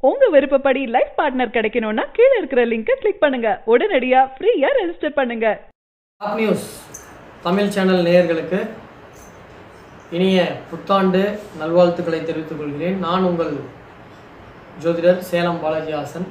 உங்க விருப்பப்படி life partner கிடைக்கணும்னா கீழ இருக்கிற லிங்கை கிளிக் பண்ணுங்க. உடனடியா ஃப்ரீயா ரெஜிஸ்டர் பண்ணுங்க. டாப் நியூஸ் தமிழ் சேனல் நேயர்களுக்கு இனிய புத்தாண்டு நல்வாழ்த்துக்களை தெரிவித்துக் கொள்கிறேன். நான் உங்கள் ஜோதிடர் சேலம் பாலாஜி ஹாசன்.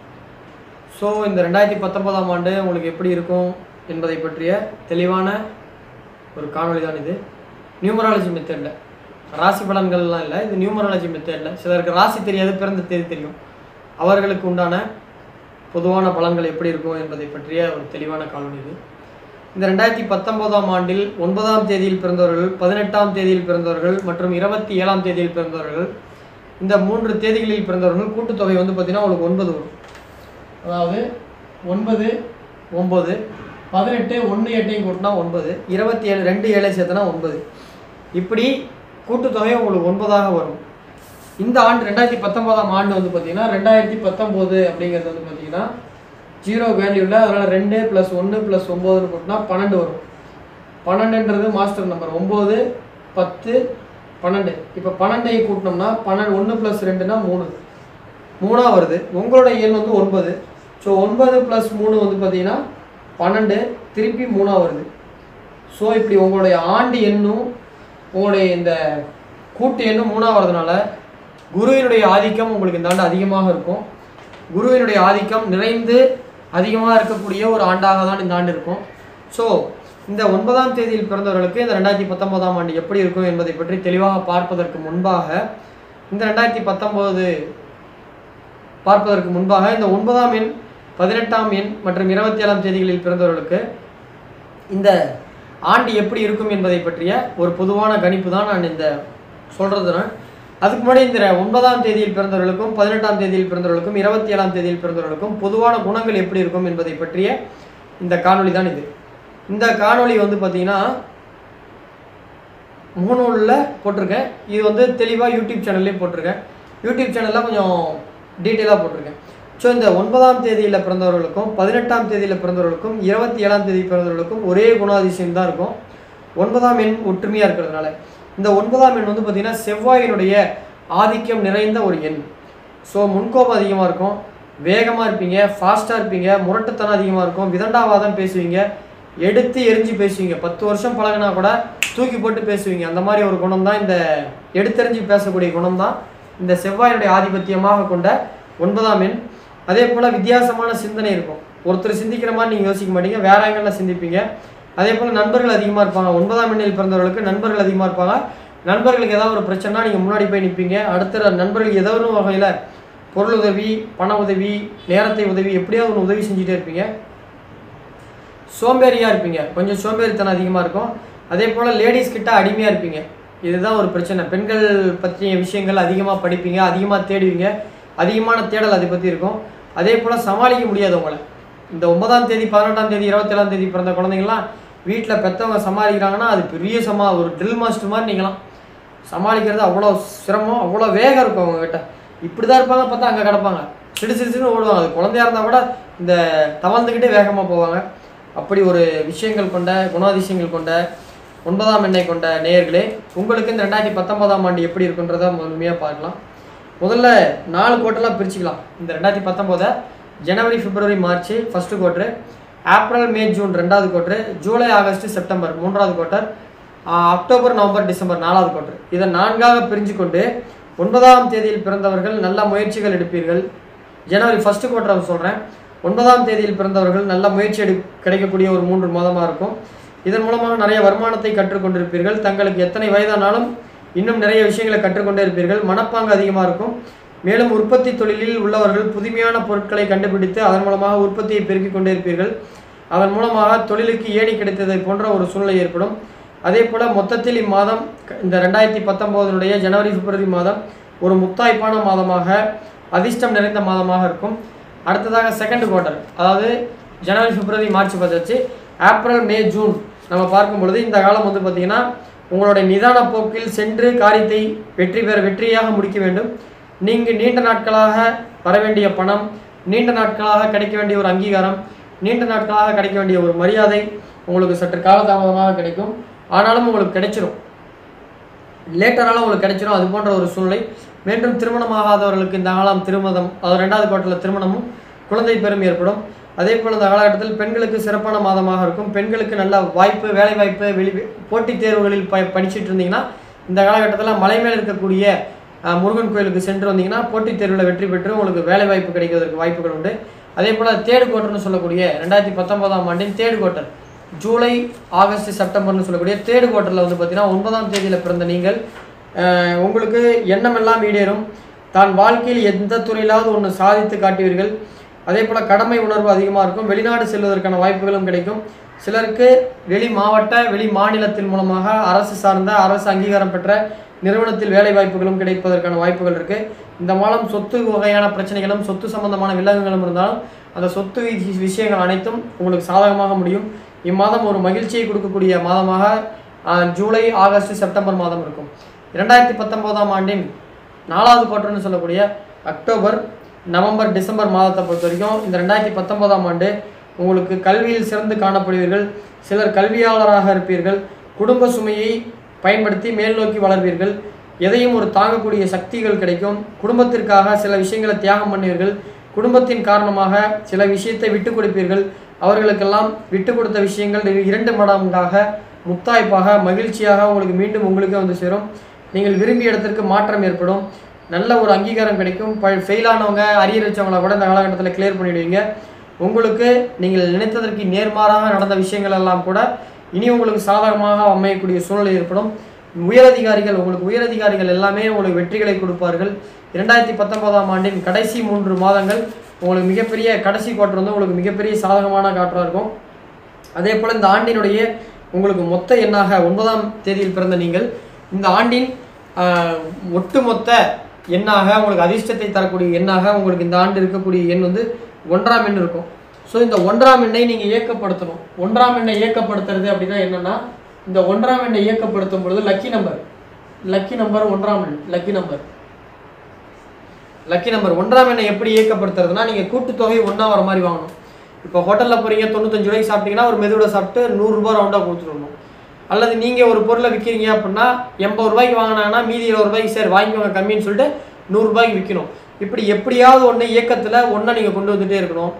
ஸோ இந்த 2019ஆம் ஆண்டு உங்களுக்கு எப்படி இருக்கும் என்பதை பற்றிய தெளிவான ஒரு காணொளி தான் இது. நியூமராலஜி மெத்தடில், ராசி பலன்கள்லாம் இல்லை, இது நியூமராலஜி மெத்தடில். சிலருக்கு ராசி தெரியாது, பிறந்த தேதி தெரியும். அவர்களுக்கு உண்டான பொதுவான பலன்கள் எப்படி இருக்கும் என்பதை பற்றிய ஒரு தெளிவான காணொளி இது. இந்த 2019ஆம் ஆண்டில் 9ஆம் தேதியில் பிறந்தவர்கள், 18ஆம் தேதியில் பிறந்தவர்கள் மற்றும் 27ஆம் தேதியில் பிறந்தவர்கள், இந்த 3 தேதிகளில் பிறந்தவர்கள் கூட்டுத்தொகை வந்து பார்த்திங்கன்னா உங்களுக்கு 9 வரும். அதாவது 9, 9, 18, 1, 8 கூட்டினா 9, 27, 2, 7 சேர்த்தனா 9. இப்படி கூட்டுத்தொகை உங்களுக்கு 9ஆக வரும். இந்த ஆண்டு 2019ஆம் ஆண்டு வந்து பார்த்திங்கன்னா 2019 அப்படிங்கிறது வந்து பார்த்திங்கன்னா 0 வேல்யூ இல்லை. அதனால் 2 + 1 + 9 கூட்டினா 12 வரும். 12ன்றது மாஸ்டர் நம்பர். 9, 10, 12. இப்போ 12ஐ கூட்டினோம்னா 1 + 2னா 3, 3ஆக வருது. உங்களுடைய எண் வந்து 9. ஸோ 9 + 3 வந்து பார்த்திங்கன்னா 12, திருப்பி 3ஆக வருது. ஸோ இப்படி உங்களுடைய ஆண்டு எண்ணும் உங்களுடைய இந்த கூட்டு எண்ணும் 3ஆக வரதுனால குருவினுடைய ஆதிக்கம் உங்களுக்கு இந்த ஆண்டு அதிகமாக இருக்கும். குருவினுடைய ஆதிக்கம் நிறைந்து அதிகமாக இருக்கக்கூடிய ஒரு ஆண்டாக தான் இந்த ஆண்டு இருக்கும். ஸோ இந்த 9ஆம் தேதியில் பிறந்தவர்களுக்கு இந்த 2019ஆம் ஆண்டு எப்படி இருக்கும் என்பதை பற்றி தெளிவாக பார்ப்பதற்கு முன்பாக, இந்த 2019 பார்ப்பதற்கு முன்பாக இந்த 9ஆம் எண், 18ஆம் எண் மற்றும் 27ஆம் தேதிகளில் பிறந்தவர்களுக்கு இந்த ஆண்டு எப்படி இருக்கும் என்பதை பற்றிய ஒரு பொதுவான கணிப்பு தான் நான் இந்த சொல்கிறது. அதுக்கு முன்னாடி இந்த 9ஆம் தேதியில் பிறந்தவர்களுக்கும் 18ஆம் தேதியில் பிறந்தவர்களுக்கும் 27ஆம் தேதியில் பிறந்தவர்களுக்கும் பொதுவான குணங்கள் எப்படி இருக்கும் என்பதை பற்றிய இந்த காணொளி தான் இது. இந்த காணொளி வந்து பார்த்திங்கன்னா முகநூலில் போட்டிருக்கேன். இது வந்து தெளிவாக யூடியூப் சேனல்லையும் போட்டிருக்கேன். யூடியூப் சேனலில் கொஞ்சம் டீட்டெயிலாக போட்டிருக்கேன். ஸோ இந்த 9ஆம் தேதியில் பிறந்தவர்களுக்கும் 18ஆம் தேதியில் பிறந்தவர்களுக்கும் 27ஆம் தேதி பிறந்தவர்களுக்கும் ஒரே குணாதிசயம் தான் இருக்கும். 9ஆம் எண் ஒற்றுமையாக இருக்கிறதுனால. இந்த 9ஆம் எண் வந்து பார்த்திங்கன்னா செவ்வாயினுடைய ஆதிக்கம் நிறைந்த ஒரு எண். ஸோ முன்கோபம் அதிகமாக இருக்கும், வேகமாக இருப்பீங்க, ஃபாஸ்ட்டாக இருப்பீங்க, முரட்டுத்தனம் அதிகமாக இருக்கும், விதண்டாவாதம் பேசுவீங்க, எடுத்து எரிஞ்சு பேசுவீங்க. 10 வருஷம் பழகினா கூட தூக்கி போட்டு பேசுவீங்க. அந்த மாதிரி ஒரு குணம் தான் இந்த எடுத்தெறிஞ்சு பேசக்கூடிய குணம் தான் இந்த செவ்வாயினுடைய ஆதிபத்தியமாக கொண்ட 9ஆம் எண். அதே போல் வித்தியாசமான சிந்தனை இருக்கும். ஒருத்தர் சிந்திக்கிற மாதிரி நீங்கள் யோசிக்க மாட்டீங்க, வேற ஆங்கிளில் சிந்திப்பீங்க. அதே போல் நண்பர்கள் அதிகமாக இருப்பாங்க. 9ஆம் எண்ணில் பிறந்தவர்களுக்கு நண்பர்கள் அதிகமாக இருப்பாங்க. நண்பர்களுக்கு ஏதாவது ஒரு பிரச்சனைனா நீங்கள் முன்னாடி போய் நிற்பீங்க. அடுத்த நண்பர்களுக்கு ஏதோ ஒரு வகையில் பொருள் உதவி, பண உதவி, நேரத்தை உதவி, எப்படியாவது ஒன்று உதவி செஞ்சுட்டே இருப்பீங்க. சோம்பேறியாக இருப்பீங்க, கொஞ்சம் சோம்பேறித்தனம் அதிகமாக இருக்கும். அதே போல் லேடிஸ் கிட்ட அடிமையாக இருப்பீங்க. இதுதான் ஒரு பிரச்சனை. பெண்கள் பற்றிய விஷயங்கள் அதிகமாக படிப்பீங்க, அதிகமாக தேடுவீங்க, அதிகமான தேடல் அதை பற்றி இருக்கும். அதே போல் சமாளிக்க முடியாது உங்களை. இந்த 9ஆம் தேதி, 18ஆம் தேதி, 27ஆம் தேதி பிறந்த குழந்தைங்களாம் வீட்டில் பெற்றவங்க சமாளிக்கிறாங்கன்னா அது பெரிய ஒரு ட்ரில் மாஸ்டர் மாதிரி நீங்களாம் சமாளிக்கிறது அவ்வளோ சிரமம், அவ்வளோ வேகம் இருக்கும் அவங்ககிட்ட. இப்படி தான் இருப்பாங்க, பார்த்தா அங்கே கிடப்பாங்க, சிடுசிடுன்னு ஓடுவாங்க. அது குழந்தையாக இருந்தால் கூட இந்த தவழ்ந்துக்கிட்டே வேகமாக போவாங்க. அப்படி ஒரு விஷயங்கள் கொண்ட, குணாதிசயங்கள் கொண்ட 9ஆம் எண்ணை கொண்ட நேயர்களே, உங்களுக்கு இந்த 2019ஆம் ஆண்டு எப்படி இருக்குன்றதை முழுமையாக பார்க்கலாம். முதல்ல 4 குவார்ட்டர்லாம் பிரிச்சுக்கலாம். இந்த 2019 ஜனவரி, பிப்ரவரி, மார்ச் ஃபஸ்ட்டு குவார்ட்ரு, ஏப்ரல், மே, ஜூன் 2வது குவார்ட்ரு, ஜூலை, ஆகஸ்ட், செப்டம்பர் 3வது குவார்ட்டர், அக்டோபர், நவம்பர், டிசம்பர் 4வது குவார்ட்ரு. இதை 4ஆக பிரிஞ்சு கொண்டு 9ஆம் தேதியில் பிறந்தவர்கள் நல்ல முயற்சிகள் எடுப்பீர்கள். ஜனவரி ஃபஸ்ட்டு குவார்ட்டர் சொல்கிறேன். 9ஆம் தேதியில் பிறந்தவர்கள் நல்ல முயற்சி கிடைக்கக்கூடிய ஒரு 3 மாதமாக இருக்கும். இதன் மூலமாக நிறைய வருமானத்தை கற்றுக்கொண்டிருப்பீர்கள். தங்களுக்கு எத்தனை வயதானாலும் இன்னும் நிறைய விஷயங்களை கற்றுக்கொண்டே இருப்பீர்கள். மனப்பாங்கு அதிகமாக இருக்கும். மேலும் உற்பத்தி தொழிலில் உள்ளவர்கள் புதுமையான பொருட்களை கண்டுபிடித்து அதன் மூலமாக உற்பத்தியை பெருக்கிக் கொண்டே இருப்பீர்கள். அதன் மூலமாக தொழிலுக்கு ஏணி கிடைத்ததை போன்ற ஒரு சூழ்நிலை ஏற்படும். அதே போல் மொத்தத்தில் இம்மாதம், இந்த 2019 ஜனவரி, பிப்ரவரி மாதம் ஒரு முத்தாய்ப்பான மாதமாக, அதிர்ஷ்டம் நிறைந்த மாதமாக இருக்கும். அடுத்ததாக செகண்ட் குவார்ட்டர், அதாவது ஜனவரி, பிப்ரவரி, மார்ச் பார்த்தாச்சு. ஏப்ரல், மே, ஜூன் நம்ம பார்க்கும் பொழுது இந்த காலம் வந்து பார்த்திங்கன்னா உங்களுடைய நிதான போக்கில் சென்று காரியத்தை வெற்றியாக முடிக்க வேண்டும். நீங்கள் நீண்ட நாட்களாக வர வேண்டிய பணம், நீண்ட நாட்களாக கிடைக்க வேண்டிய ஒரு அங்கீகாரம், நீண்ட நாட்களாக கிடைக்க வேண்டிய ஒரு மரியாதை உங்களுக்கு சற்று காலதாமதமாக கிடைக்கும். ஆனாலும் உங்களுக்கு கிடைச்சிரும். லேட்டராலும் உங்களுக்கு கிடைச்சிரும். அது போன்ற ஒரு சூழ்நிலை மீண்டும் திருமணமாகாதவர்களுக்கு இந்த காலம் திருமணம், அது 2வது குவார்ட்டரில் திருமணமும் குழந்தை பெறும் ஏற்படும். அதே போல் இந்த காலகட்டத்தில் பெண்களுக்கு சிறப்பான மாதமாக இருக்கும். பெண்களுக்கு நல்ல வாய்ப்பு, வேலை வாய்ப்பு, போட்டித் தேர்வுகளில் படிச்சுட்டு இருந்தீங்கன்னா இந்த காலகட்டத்தில் மலை மேல் இருக்கக்கூடிய முருகன் கோயிலுக்கு சென்று வந்தீங்கன்னா போட்டித் தேர்வில் வெற்றி பெற்று உங்களுக்கு வேலை வாய்ப்பு கிடைக்கிறதுக்கு வாய்ப்புகள் உண்டு. அதே போல் தேர்டு குவார்ட்டர்னு சொல்லக்கூடிய 2019ஆம் ஆண்டின் தேர்டு குவார்ட்டர், ஜூலை, ஆகஸ்ட், செப்டம்பர்னு சொல்லக்கூடிய தேர்டு குவார்ட்டரில் வந்து பார்த்தீங்கன்னா 9ஆம் தேதியில் பிறந்த நீங்கள் உங்களுக்கு எண்ணமெல்லாம் ஈடேறும். தான் வாழ்க்கையில் எந்த துறையிலாவது ஒன்று சாதித்து காட்டுவீர்கள். அதே போல் கடமை உணர்வு அதிகமாக இருக்கும். வெளிநாடு செல்வதற்கான வாய்ப்புகளும் கிடைக்கும். சிலருக்கு வெளி மாவட்ட, வெளி மாநிலத்தின் மூலமாக அரசு சார்ந்த, அரசு அங்கீகாரம் பெற்ற நிறுவனத்தில் வேலை வாய்ப்புகளும் கிடைப்பதற்கான வாய்ப்புகள் இருக்குது. இந்த மாதம் சொத்து வகையான பிரச்சனைகளும் சொத்து சம்பந்தமான வில்லங்கங்களும் இருந்தாலும் அந்த சொத்து விஷயங்கள் அனைத்தும் உங்களுக்கு சாதகமாக முடியும். இம்மாதம் ஒரு மகிழ்ச்சியை கொடுக்கக்கூடிய மாதமாக ஜூலை, ஆகஸ்ட், செப்டம்பர் மாதம் இருக்கும். 2019ஆம் ஆண்டின் 4வது குவார்ட்டர்னு சொல்லக்கூடிய அக்டோபர், நவம்பர், டிசம்பர் மாதத்தை பொறுத்த வரைக்கும் இந்த 2019ஆம் ஆண்டு உங்களுக்கு கல்வியில் சிறந்து காணப்படுவீர்கள். சிலர் கல்வியாளராக இருப்பீர்கள். குடும்ப சுமையை பயன்படுத்தி மேல் நோக்கி வளர்வீர்கள். எதையும் ஒரு தாங்கக்கூடிய சக்திகள் கிடைக்கும். குடும்பத்திற்காக சில விஷயங்களை தியாகம் பண்ணுவீர்கள். குடும்பத்தின் காரணமாக சில விஷயத்தை விட்டு கொடுப்பீர்கள். அவர்களுக்கெல்லாம் விட்டு கொடுத்த விஷயங்கள் 2 மடங்காக முத்தாய்ப்பாக மகிழ்ச்சியாக உங்களுக்கு மீண்டும் உங்களுக்கே வந்து சேரும். நீங்கள் விரும்பிய இடத்திற்கு மாற்றம் ஏற்படும். நல்ல ஒரு அங்கீகாரம் கிடைக்கும். ஃபெயிலானவங்க, அரியர் வச்சவங்களை கூட இந்த காலகட்டத்தில் கிளியர் பண்ணிவிடுவீங்க. உங்களுக்கு நீங்கள் நினைத்ததற்கு நேர்மாறாக நடந்த விஷயங்கள் எல்லாம் கூட இனி உங்களுக்கு சாதகமாக அமையக்கூடிய சூழ்நிலை ஏற்படும். உயரதிகாரிகள் எல்லாமே உங்களுக்கு வெற்றிகளை கொடுப்பார்கள். 2019ஆம் ஆண்டின் கடைசி 3 மாதங்கள் உங்களுக்கு மிகப்பெரிய, கடைசி குவார்ட்டர் வந்து உங்களுக்கு மிகப்பெரிய சாதகமான காற்றாக இருக்கும். அதே போல் இந்த ஆண்டினுடைய உங்களுக்கு மொத்த எண்ணாக 9ஆம் தேதியில் பிறந்த நீங்கள் இந்த ஆண்டின் ஒட்டுமொத்த எண்ணாக உங்களுக்கு அதிர்ஷ்டத்தை தரக்கூடிய எண்ணாக உங்களுக்கு இந்த ஆண்டு இருக்கக்கூடிய எண் வந்து 1ஆம் எண் இருக்கும். ஸோ இந்த 1ஆம் எண்ணை நீங்கள் இயக்கப்படுத்தணும். 1ஆம் எண்ணை இயக்கப்படுத்துறது அப்படின்னா என்னென்னா, இந்த 1ஆம் எண்ணை இயக்கப்படுத்தும் பொழுது லக்கி நம்பர் 1ஆம் எண், லக்கி நம்பர் 1ஆம் எண்ணை எப்படி இயக்கப்படுத்துறதுனா, நீங்கள் கூட்டுத்தொகை 1ஆ வர மாதிரி வாங்கணும். இப்போ ஹோட்டலில் போகிறீங்க, 95 ரூபாய்க்கு சாப்பிட்டீங்கன்னா ஒரு மெதுவோட சாப்பிட்டு 100 ரூபா ரவுண்டாக கொடுத்துடணும். அல்லது நீங்கள் ஒரு பொருளை விற்கிறீங்க அப்படின்னா 80 ரூபாய்க்கு வாங்கினாங்கன்னா மீதி 20 ரூபாய்க்கு சரி வாங்கிக்கோங்க கம்மின்னு சொல்லிட்டு 100 ரூபாய்க்கு விற்கணும். இப்படி எப்படியாவது ஒன்று இயக்கத்தில் ஒன்றை நீங்கள் கொண்டு வந்துகிட்டே இருக்கணும்.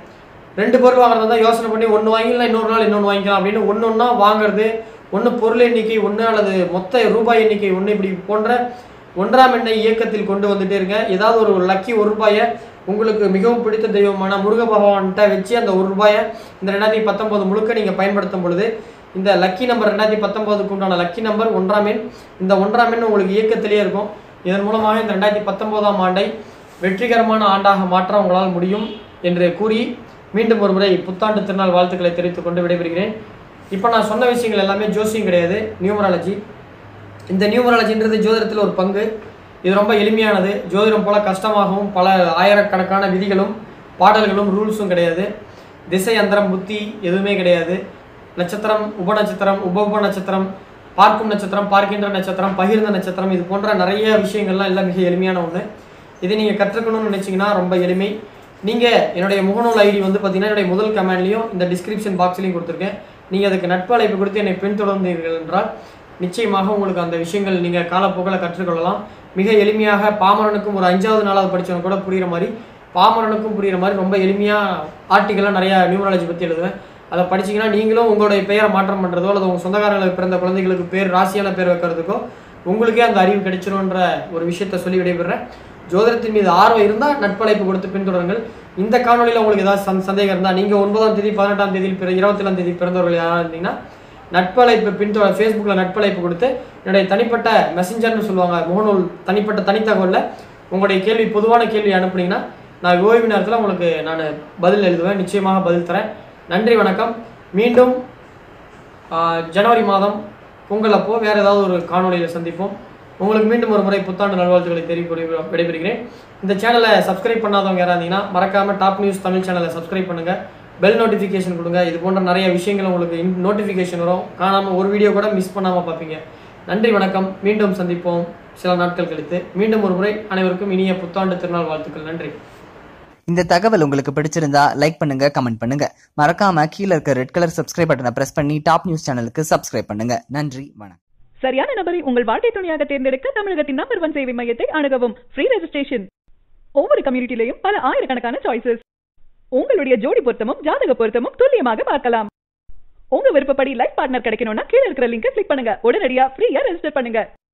2 பொருள் வாங்குறதா யோசனை பண்ணி ஒன்று வாங்கிக்கலாம், இன்னொரு நாள் இன்னொன்று வாங்கிக்கலாம் அப்படின்னு ஒன்றா வாங்குறது, ஒன்று பொருள் எண்ணிக்கை 1 அல்லது மொத்த ரூபாய் எண்ணிக்கை 1, இப்படி போன்ற 1ஆம் எண்ணை இயக்கத்தில் கொண்டு வந்துட்டே இருங்க. ஏதாவது ஒரு லக்கி 1 ரூபாயை உங்களுக்கு மிகவும் பிடித்த தெய்வமான முருக பகவான்கிட்ட வச்சு அந்த 1 ரூபாயை இந்த 2019 முழுக்க நீங்கள் பயன்படுத்தும் பொழுது இந்த லக்கி நம்பர் 2019க்கு உண்டான லக்கி நம்பர் 1ஆம் எண், இந்த 1ஆம் எண் உங்களுக்கு இயக்கத்திலே இருக்கும். இதன் மூலமாக இந்த 2019ஆம் ஆண்டை வெற்றிகரமான ஆண்டாக மாற்ற உங்களால் முடியும் என்று கூறி மீண்டும் ஒரு முறை புத்தாண்டு திருநாள் வாழ்த்துக்களை தெரிவித்துக் கொண்டு விடைபெறுகிறேன். இப்போ நான் சொன்ன விஷயங்கள் எல்லாமே ஜோசியம் கிடையாது, நியூமராலஜி. இந்த நியூமராலஜின்றது ஜோதிடத்தில் ஒரு பங்கு. இது ரொம்ப எளிமையானது. ஜோதிடம் போல கஷ்டமாகவும் பல ஆயிரக்கணக்கான விதிகளும் பாடல்களும் ரூல்ஸும் கிடையாது. திசை, அந்தரம், புத்தி எதுவுமே கிடையாது. நட்சத்திரம், உபநட்சத்திரம், உப நட்சத்திரம், பார்க்கும் நட்சத்திரம், பார்க்கின்ற நட்சத்திரம், பகிர்ந்த நட்சத்திரம், இது போன்ற நிறைய விஷயங்கள்லாம் எல்லாம் மிக எளிமையான ஒன்று. இதை நீங்கள் கற்றுக்கணும்னு நினச்சிங்கன்னா ரொம்ப எளிமை. நீங்கள் என்னுடைய முகநூல் ஐடி வந்து பார்த்தீங்கன்னா என்னுடைய முதல் கமெண்ட்லையும் இந்த டிஸ்கிரிப்ஷன் பாக்ஸ்லையும் கொடுத்துருக்கேன். நீங்கள் அதுக்கு நட்பு அழைப்பு கொடுத்து என்னை பின்தொடர்ந்தீர்கள் என்றால் நிச்சயமாக உங்களுக்கு அந்த விஷயங்கள் நீங்கள் காலப்போக்கில் கற்றுக்கொள்ளலாம். மிக எளிமையாக பாமரனுக்கும் ஒரு 5வது 4வது படித்தவங்க கூட புரிகிற மாதிரி, பாமரனுக்கும் புரிகிற மாதிரி ரொம்ப எளிமையாக ஆர்டிக்கலாக நிறையா நியூமராலஜி பற்றி எழுதுவேன். அதை படிச்சிங்கன்னா நீங்களும் உங்களுடைய பெயரை மாற்றம் பண்ணுறதோ அல்லது உங்கள் சொந்தக்காரங்களுக்கு பிறந்த குழந்தைகளுக்கு பேர், ராசியான பேர் வைக்கிறதுக்கோ உங்களுக்கே அந்த அறிவு கிடைச்சிரும்ன்ற ஒரு விஷயத்தை சொல்லி விடைபெறேன். ஜோதிடத்தின் மீது ஆர்வம் இருந்தால் நட்பழைப்பு கொடுத்து பின்தொடருங்கள். இந்த காணொலியில் உங்களுக்கு ஏதாவது சந்தேகம் இருந்தால் நீங்கள் 9ஆம் தேதி, 18ஆம் தேதி, 27ஆம் தேதி பிறந்தவர்கள் யாராக இருந்தீங்கன்னா நட்பழைப்பு ஃபேஸ்புக்கில் நட்பழைப்பு கொடுத்து என்னுடைய தனிப்பட்ட மெசஞ்சர்னு சொல்லுவாங்க, முகநூல் தனிப்பட்ட தனித்தகவலில் உங்களுடைய கேள்வி, பொதுவான கேள்வி அனுப்புனீங்கன்னா நான் ஓய்வு நேரத்தில் உங்களுக்கு நான் பதில் எழுதுவேன். நிச்சயமாக பதில் தரேன். நன்றி, வணக்கம். மீண்டும் ஜனவரி மாதம் பொங்கல் அப்போ வேறு ஏதாவது ஒரு காணொலியில் சந்திப்போம். உங்களுக்கு மீண்டும் ஒரு முறை புத்தாண்டு நல்வாழ்த்துக்களை தெரிவிக்க விடைபெறுகிறேன். இந்த சேனலை சப்ஸ்கிரைப் பண்ணாதவங்க யாராக இருந்தீங்கன்னா மறக்காமல் டாப் நியூஸ் தமிழ் சேனலை சப்ஸ்கிரைப் பண்ணுங்கள். பெல் நோட்டிஃபிகேஷன் கொடுங்க. இது போன்ற நிறைய விஷயங்கள் உங்களுக்கு நோட்டிஃபிகேஷன் வரும். காணாமல் ஒரு வீடியோ கூட மிஸ் பண்ணாமல் பார்ப்பீங்க. நன்றி, வணக்கம். மீண்டும் சந்திப்போம் சில நாட்கள் கழித்து. மீண்டும் ஒரு முறை அனைவருக்கும் இனிய புத்தாண்டு திருநாள் வாழ்த்துக்கள். நன்றி. இந்த தகவல் உங்களுக்கு பிடிச்சிருந்தா லைக் பண்ணுங்க, கமெண்ட் பண்ணுங்க. மறக்காம கீழே இருக்க ரெட் கலர் சப்ஸ்கிரைப் பட்டனை பிரஸ் பண்ணி டாப் நியூஸ் சேனலுக்கு சப்ஸ்கிரைப் பண்ணுங்க. நன்றி, வணக்கம். சரியான நபரை உங்கள் வாழ்க்கை துணையாக தேர்ந்தெடுக்க தமிழகத்தின் நம்பர் 1 சேவை மையத்தை அணுகவும். Free registration. ஒவ்வொரு கம்யூனிட்டிலையும் பல ஆயிரக்கணக்கான சாய்ஸஸ். உங்களுடைய ஜோடி பொருத்தமும் ஜாதக பொருத்தமும் துல்லியமாக பார்க்கலாம். உங்க விருப்பப்படி லைஃப் பார்ட்னர் கிடைக்கணும்னா கீழ இருக்கிற லிங்கை கிளிக் பண்ணுங்க. உடனடியா ஃப்ரீயா ரெஜிஸ்டர் பண்ணுங்க.